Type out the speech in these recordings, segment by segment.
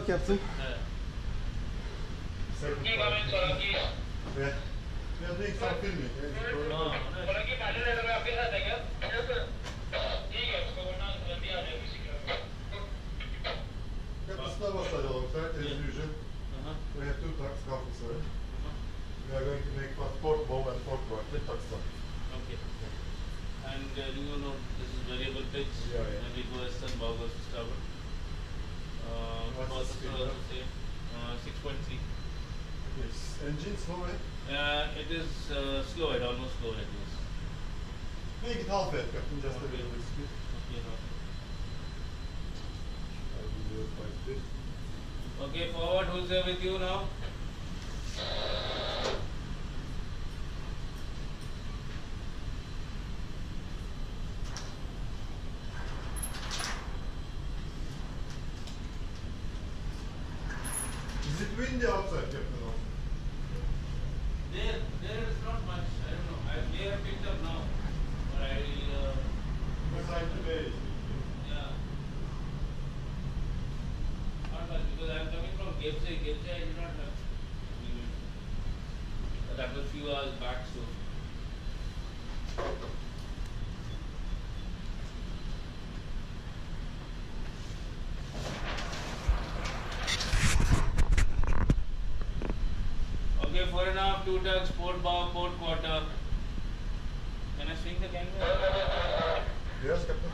Captain. Second Keep time. coming, Solanki. Yeah. We are doing some filming. Solanki पहले letter में आपके साथ है क्या? ठीक है, उसको वरना जल्दी आ जाएगी शीघ्र. Captain Stavasar alongside, as usual. We have two trucks coming, sorry. We are going to make port bow and port rock with truck stuff. Okay. And you know this is variable pitch. Yeah. And we go western, bow goes to starboard. What's the speed, Also same. 6.3. Yes. Engine slow, right? It is slow head, almost slow head, yes. Make it half head, Captain, just a Okay. little bit speed. Okay, no. I'll give you a 5 speed. Okay, forward, who's there with you now? Is it windy outside, Captain? Also? There is not much. I don't know. They have picked up now. But I will. Beside the bay. Yeah. Not much because I am coming from Gepse. Gepse I did not have. That was few hours back, so. Okay, 4.5, 2 tugs, port bow, port quarter. Can I swing the gangway? Yes, Captain.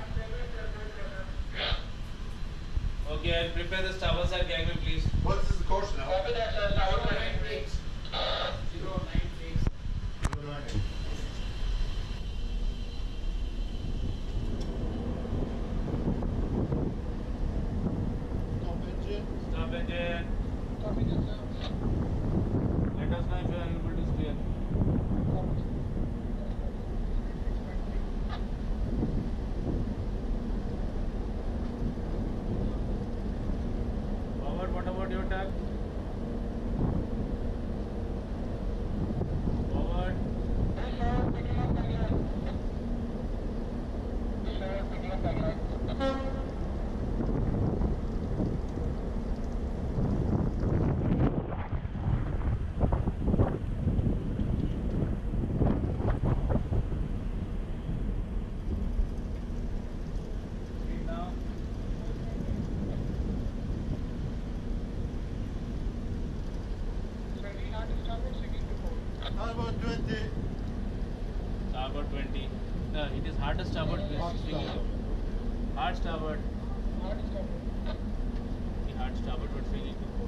Okay, and prepare the starboard side gangway, please. What is the course now? Copy that, sir. Starboard line. 09 fakes. 09. Stop engine. Stop engine. Copy that, sir. Let us know if you are able to steer. Forward, what about your tag? Forward. Yes, sir. Picking up again. Yes, sir. Picking up again. Speed now. Sir, we have to start with swinging to port. How about 20? Starboard 20. It is hard to starboard. Hard starboard. Hard starboard. Hard stop. The hard starboard would swing into port.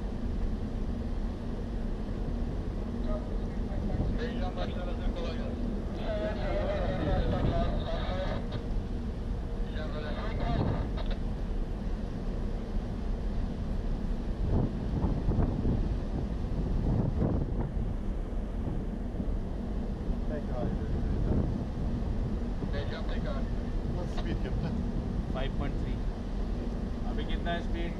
What's the speed, Captain? 5.3. अभी कितना है speed?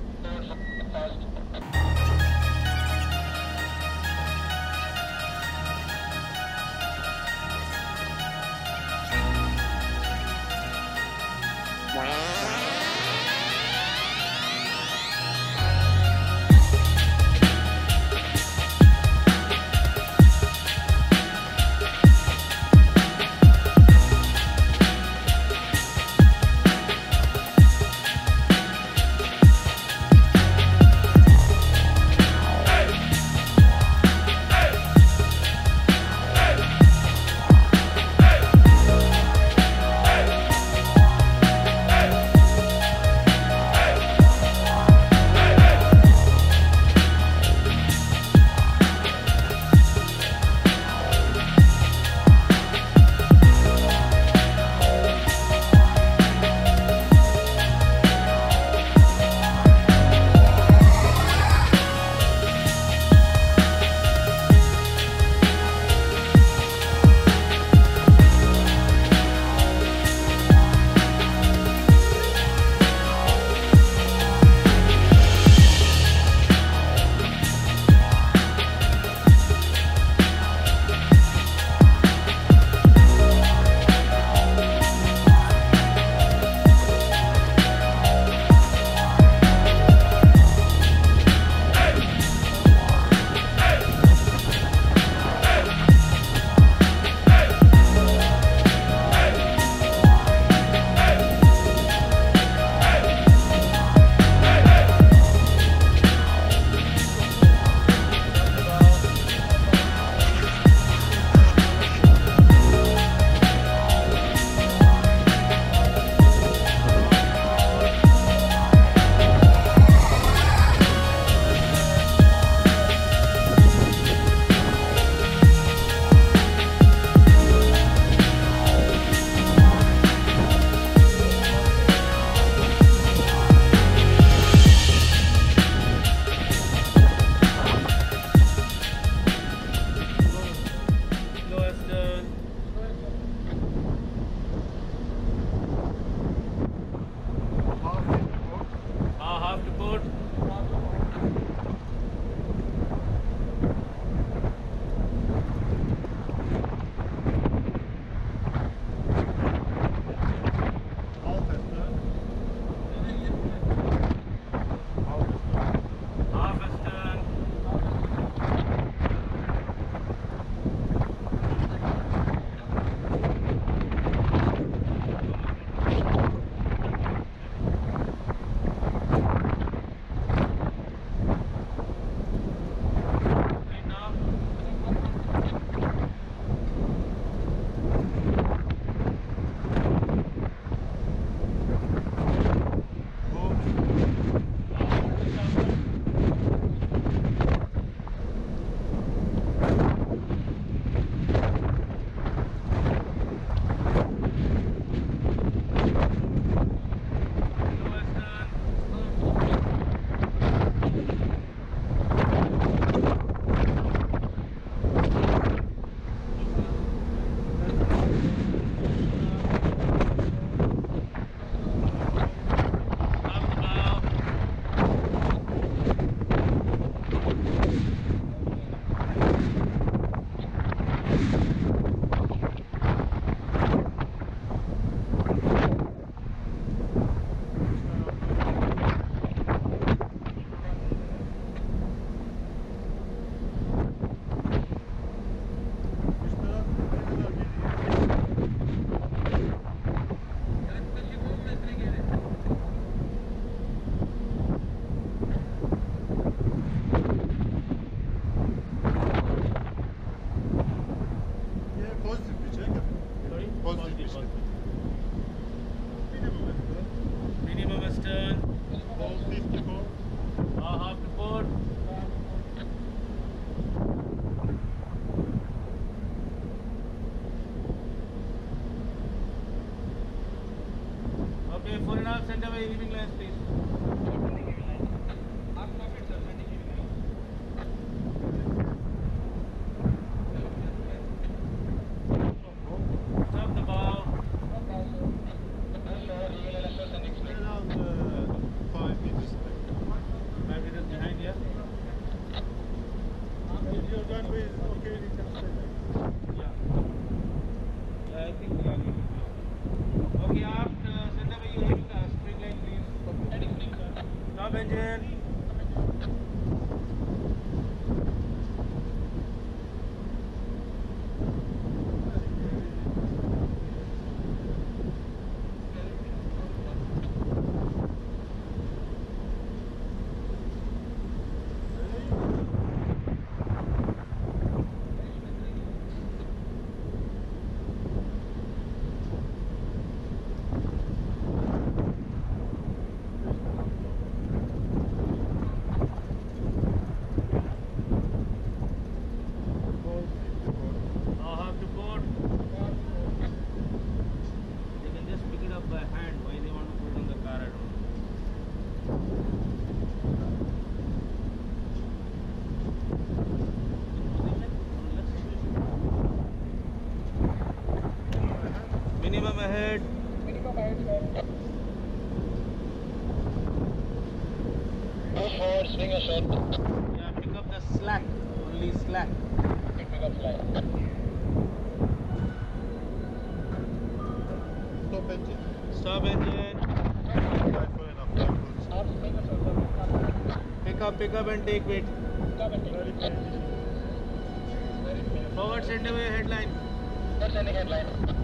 your runway is okay, you can stay there. Yeah, I think we are good. Okay, aft, send away your spring line, please. Heading spring, sir. Stop engine. Have to board. They can just pick it up by hand. Why they want to put it on the car? I don't know. Minimum ahead. Minimum height, sir. Push forward, swing a short. Yeah, pick up the slack. Only slack. Pick up slide. Stop engine. Stop engine. Right for enough time. Half swing a short. Pick up and take weight. Come and take Very it. clean. Very clear. Forward send away headline. Not sending headline.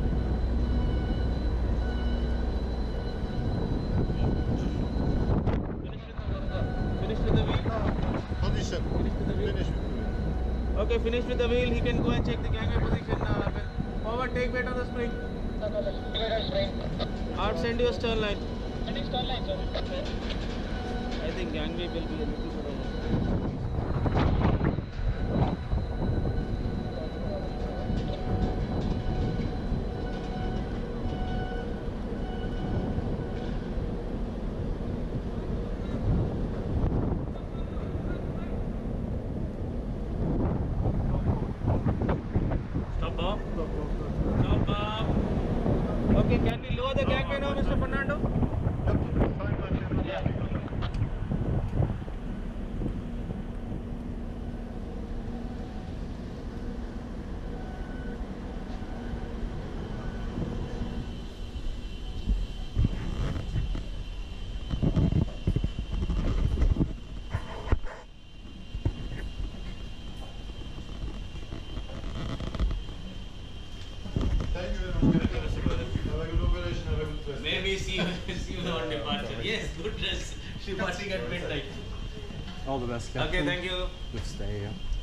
Finish with the wheel. Position. Finish with the wheel. Finish with the wheel. Okay, finish with the wheel. He can go and check the gangway position. Forward, take weight on the spring. Spring. Arp, send your stern line. Sending stern line, sir. I think gangway will be a little bit over. Stop, Bob. Stop, Bob. Okay, can we lower the gangway now, Mr. Fernando? Yep. Fine, fine, Yeah. Thank you very much. Have a good operation, have a good rest. Maybe see you on departure. Yes, good dress. Departing at midnight. All the best, Captain. Okay, thank you. Good stay, yeah.